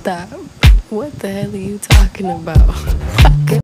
Stop. What the hell are you talking about?